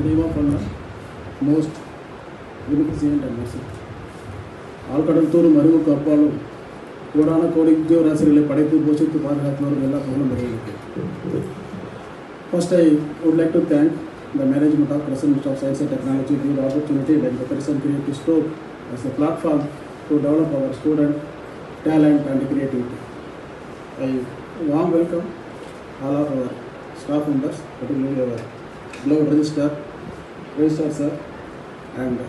name of Allah, most beneficent and merciful. ஆழ்கடல்தோறும் அறிவு கற்பாலும் கோடான கோடி உத்தியோகராசிகளை படைத்து போஷித்து பாதுகாத்தவரும் எல்லா புகழும் நிறைவேற்று. First, I would like to thank the management of Crescent Institute of Science and Technology for the opportunity that the Crescent Creative Store as a platform to develop our student talent and creativity. I warm welcome all of our staff members, particularly our beloved registrar sir, and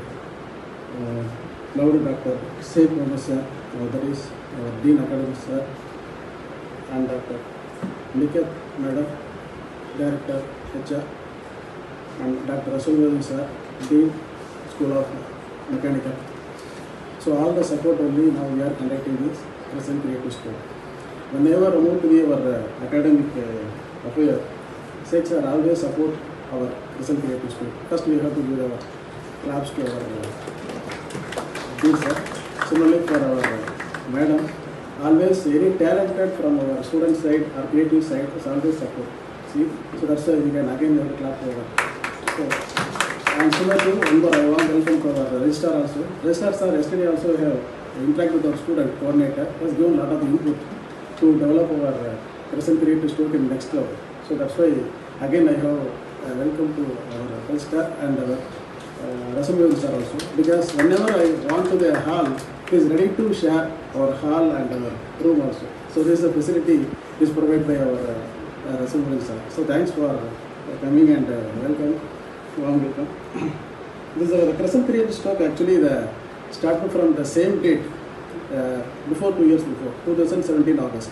beloved Dr. Sheikh Mohammed sir, that is our Dean Academics sir, and Dr. Niket Madam, Director HR, and Dr. Rasul sir, Dean School of Mechanical. So all the support only now we are conducting this Crescent Creative Store. Whenever removed to our academic affair, Sheikh sir always support our Crescent Creative Store. First we have to give our claps to our Dean sir. Similarly for our madam, always very talented from our student side or creative side is always support. See, so that's why we can again have a clap for her. So, and similarly, one more I want to welcome for our registrar also. Registrar sir yesterday also have interacted with our student coordinator, has given a lot of input to develop our Crescent Creative Store in next level. So that's why again I have welcome to our registrar and our Rasul sir also, because whenever I want to the hall, he is ready to share our hall and our room also. So this is a facility is provided by our Rasul sir. So thanks for coming and welcome. Warm welcome. This is the Crescent Creative Store actually the started from the same date before 2 years before 2017 August.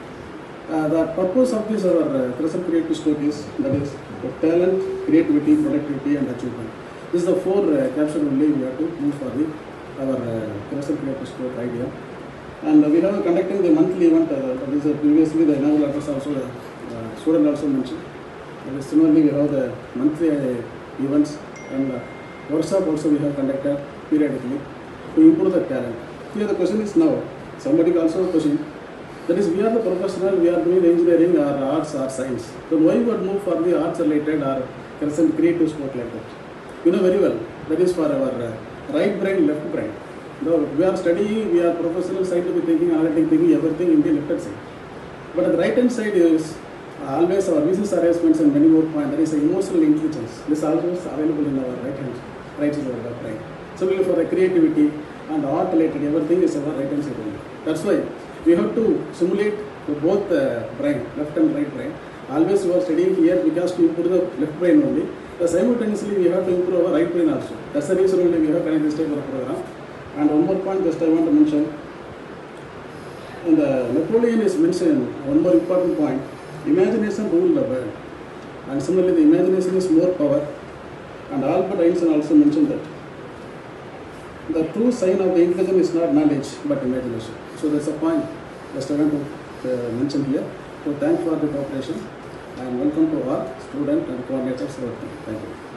The purpose of this our Crescent Creative Store is that is talent, creativity, productivity and achievement. This is the four caption only we have to move for the our Crescent Creative Store idea. And we have conducting the monthly event. This is previously the inaugural address also student also mentioned. And similarly we have the monthly events and workshop also we have conducted periodically to improve the talent. Here the question is now, somebody also question, that is we are the professional, we are doing engineering or arts or science. So why we would move for the arts related or Crescent Creative Sport like that? You know very well, that is for our right brain, left brain. No, we are studying, we are professional scientific thinking, analytic thinking, everything in the left hand side. But at the right hand side is always our business arrangements and many more points. That is emotional intelligence. This is always available in our right hand, right side of our brain. Similarly for the creativity and art related, everything is our right hand side only. That's why we have to simulate both the brain, left and right brain. Always we are studying here because to improve the left brain only. But simultaneously we have to improve our right brain also. That's the reason only we have connected this type of program. And one more point just I want to mention. In the Napoleon is mentioned one more important point. Imagination rules the world. And similarly the imagination is more power. And Albert Einstein also mentioned that the true sign of the intelligence is not knowledge but imagination. So that's a point just I want to mention here. So thanks for the cooperation and welcome to all students and coordinators. Thank you.